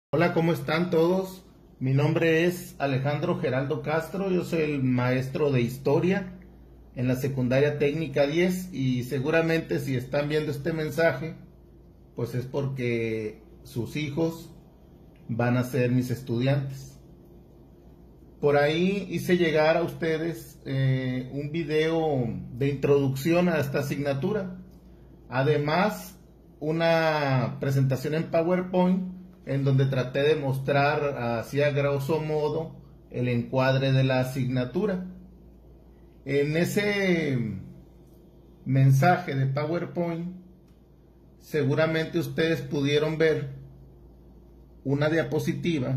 Hola, ¿cómo están todos? Mi nombre es Alejandro Geraldo Castro, yo soy el maestro de historia en la secundaria técnica 10 y seguramente si están viendo este mensaje, pues es porque sus hijos van a ser mis estudiantes. Por ahí hice llegar a ustedes un video de introducción a esta asignatura. Además, una presentación en PowerPoint en donde traté de mostrar así a grosso modo el encuadre de la asignatura. En ese mensaje de PowerPoint, seguramente ustedes pudieron ver una diapositiva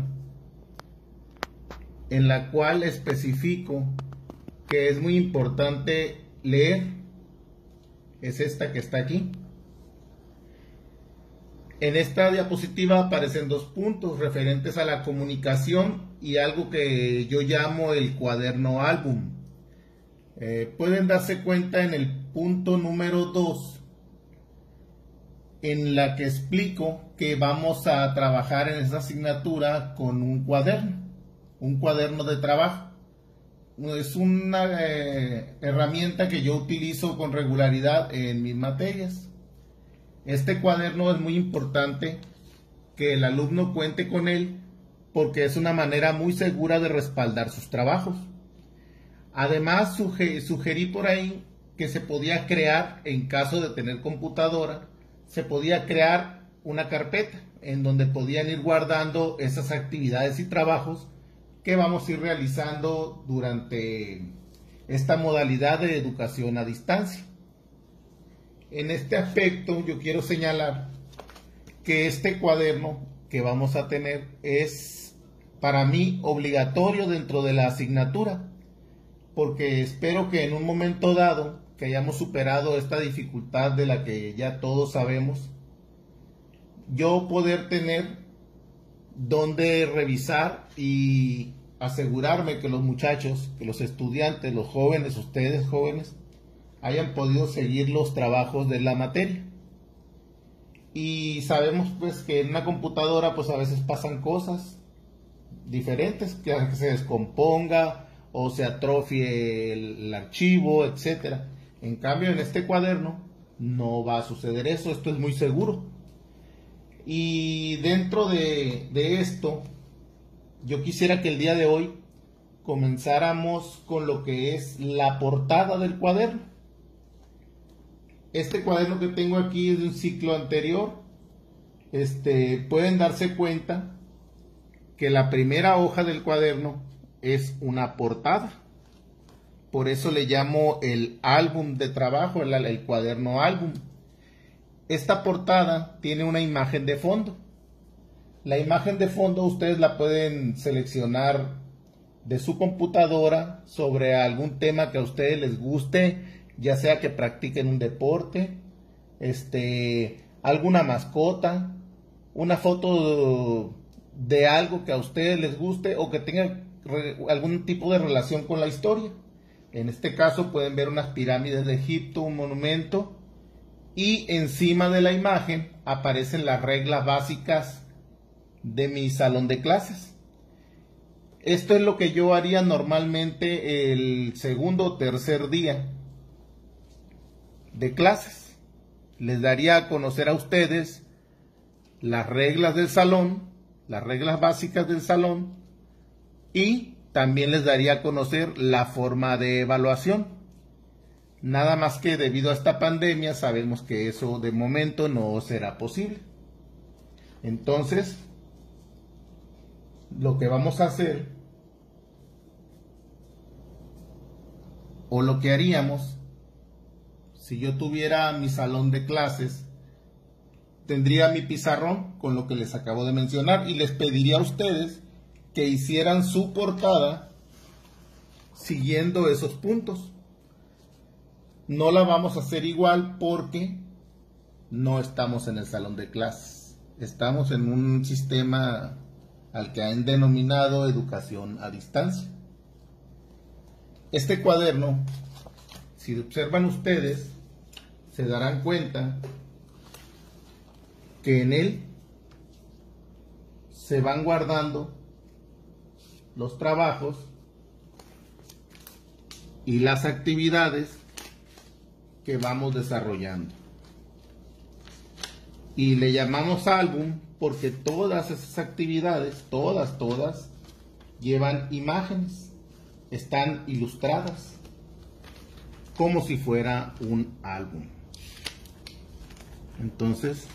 en la cual especifico que es muy importante leer. Es esta que está aquí. En esta diapositiva aparecen dos puntos referentes a la comunicación y algo que yo llamo el cuaderno álbum. Pueden darse cuenta en el punto número 2, en la que explico que vamos a trabajar en esta asignatura con un cuaderno de trabajo. Es una herramienta que yo utilizo con regularidad en mis materias. Este cuaderno es muy importante que el alumno cuente con él porque es una manera muy segura de respaldar sus trabajos. Además, sugerí por ahí que se podía crear, en caso de tener computadora, se podía crear una carpeta en donde podían ir guardando esas actividades y trabajos que vamos a ir realizando durante esta modalidad de educación a distancia. En este aspecto yo quiero señalar que este cuaderno que vamos a tener es para mí obligatorio dentro de la asignatura, porque espero que en un momento dado que hayamos superado esta dificultad de la que ya todos sabemos, yo poder tener donde revisar y asegurarme que los muchachos, que los estudiantes, los jóvenes, ustedes jóvenes, hayan podido seguir los trabajos de la materia. Y sabemos pues que en una computadora pues a veces pasan cosas diferentes, que se descomponga o se atrofie el archivo, etcétera. En cambio en este cuaderno no va a suceder eso, esto es muy seguro. Y dentro de esto, yo quisiera que el día de hoy comenzáramos con lo que es la portada del cuaderno. Este cuaderno que tengo aquí es de un ciclo anterior. Pueden darse cuenta que la primera hoja del cuaderno es una portada. Por eso le llamo el álbum de trabajo, el cuaderno álbum. Esta portada tiene una imagen de fondo. La imagen de fondo ustedes la pueden seleccionar de su computadora sobre algún tema que a ustedes les guste, ya sea que practiquen un deporte, alguna mascota, una foto de algo que a ustedes les guste o que tenga algún tipo de relación con la historia. En este caso pueden ver unas pirámides de Egipto, un monumento, y encima de la imagen aparecen las reglas básicas de mi salón de clases. Esto es lo que yo haría normalmente el segundo o tercer día de clases. Les daría a conocer a ustedes las reglas del salón, las reglas básicas del salón, y también les daría a conocer la forma de evaluación. Nada más que debido a esta pandemia sabemos que eso de momento no será posible. Entonces, lo que vamos a hacer, o lo que haríamos, si yo tuviera mi salón de clases, tendría mi pizarrón con lo que les acabo de mencionar y les pediría a ustedes que hicieran su portada siguiendo esos puntos. No la vamos a hacer igual porque no estamos en el salón de clases. Estamos en un sistema al que han denominado educación a distancia. Este cuaderno, si observan ustedes, se darán cuenta que en él se van guardando los trabajos y las actividades que vamos desarrollando. Y le llamamos álbum porque todas esas actividades, todas, llevan imágenes, están ilustradas, como si fuera un álbum. Entonces,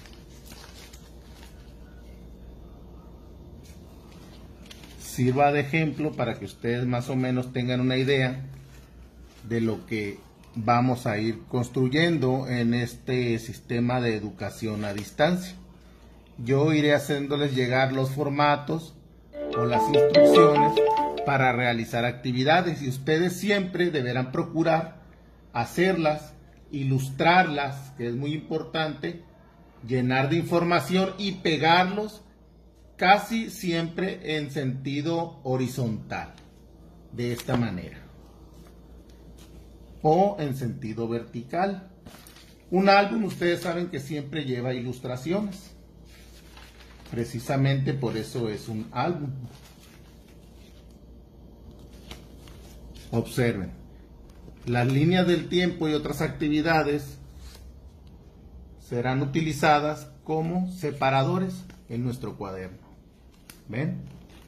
sirva de ejemplo para que ustedes más o menos tengan una idea de lo que vamos a ir construyendo en este sistema de educación a distancia. Yo iré haciéndoles llegar los formatos o las instrucciones para realizar actividades, y ustedes siempre deberán procurar hacerlas, ilustrarlas, que es muy importante, llenar de información y pegarlos casi siempre en sentido horizontal, de esta manera, o en sentido vertical. Un álbum, ustedes saben que siempre lleva ilustraciones, precisamente por eso es un álbum. Observen, las líneas del tiempo y otras actividades serán utilizadas como separadores en nuestro cuaderno. ¿Ven?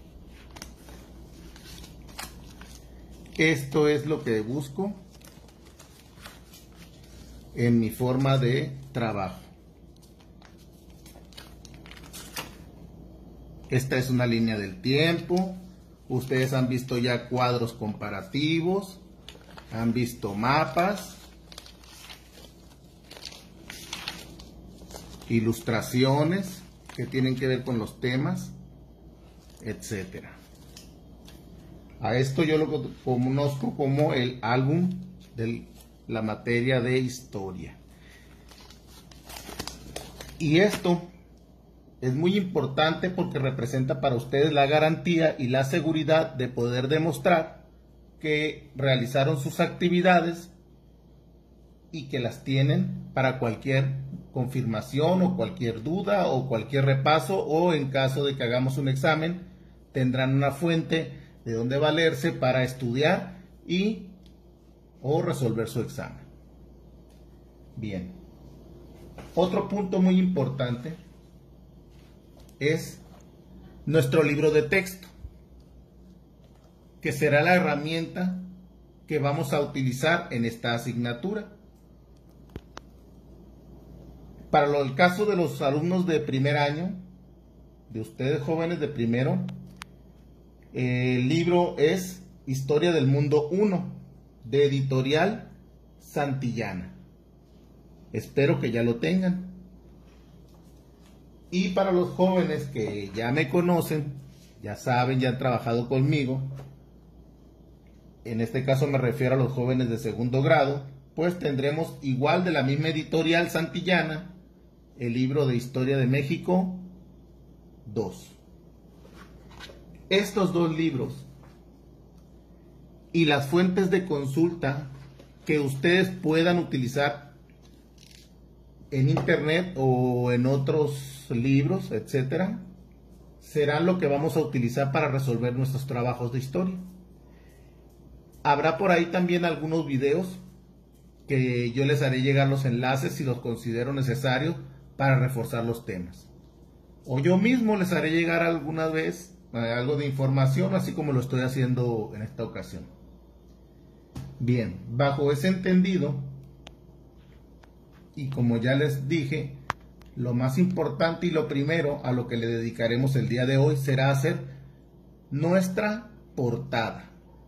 Esto es lo que busco en mi forma de trabajo. Esta es una línea del tiempo. Ustedes han visto ya cuadros comparativos, han visto mapas, ilustraciones que tienen que ver con los temas, etcétera. A esto yo lo conozco como el álbum de la materia de historia. Y esto es muy importante porque representa para ustedes la garantía y la seguridad de poder demostrar que realizaron sus actividades y que las tienen para cualquier confirmación o cualquier duda o cualquier repaso, o en caso de que hagamos un examen tendrán una fuente de donde valerse para estudiar y o resolver su examen. Bien, otro punto muy importante es nuestro libro de texto, que será la herramienta que vamos a utilizar en esta asignatura. Para el caso de los alumnos de primer año, de ustedes jóvenes de primero, el libro es Historia del Mundo 1, de Editorial Santillana. Espero que ya lo tengan. Y para los jóvenes que ya me conocen, ya saben, ya han trabajado conmigo, en este caso me refiero a los jóvenes de segundo grado, pues tendremos igual de la misma Editorial Santillana, el libro de Historia de México 2. Estos dos libros y las fuentes de consulta que ustedes puedan utilizar en internet o en otros libros, etcétera, serán lo que vamos a utilizar para resolver nuestros trabajos de historia. Habrá por ahí también algunos videos que yo les haré llegar los enlaces si los considero necesarios para reforzar los temas. O yo mismo les haré llegar alguna vez algo de información, así como lo estoy haciendo en esta ocasión. Bien, bajo ese entendido, y como ya les dije, lo más importante y lo primero a lo que le dedicaremos el día de hoy será hacer nuestra portada.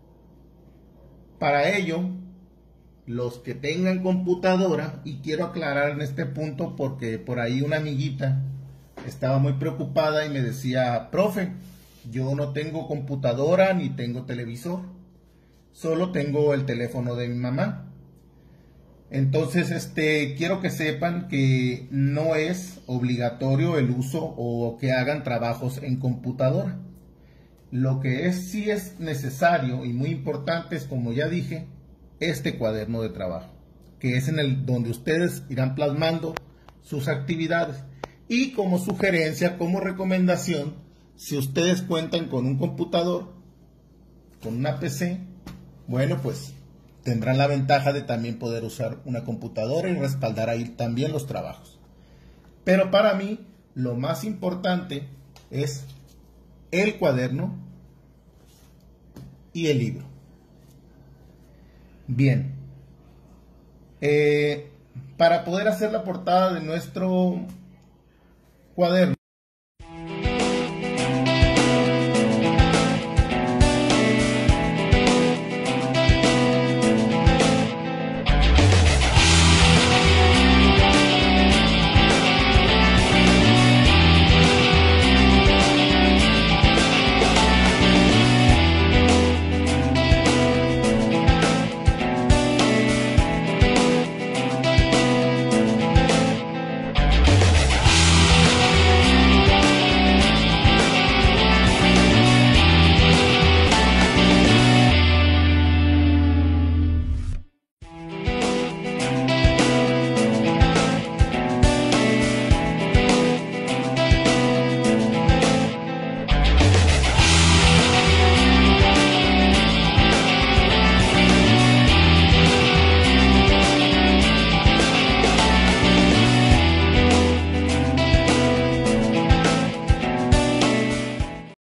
Para ello, los que tengan computadora, y quiero aclarar en este punto porque por ahí una amiguita estaba muy preocupada y me decía: profe, yo no tengo computadora ni tengo televisor, solo tengo el teléfono de mi mamá. Entonces, quiero que sepan que no es obligatorio el uso o que hagan trabajos en computadora. Lo que sí es necesario y muy importante es, como ya dije, este cuaderno de trabajo, que es donde ustedes irán plasmando sus actividades. Y como sugerencia, como recomendación, Si ustedes cuentan con un computador, con una PC, bueno, pues tendrán la ventaja de también poder usar una computadora y respaldar ahí también los trabajos. Pero para mí, lo más importante es el cuaderno y el libro. Bien, para poder hacer la portada de nuestro cuaderno,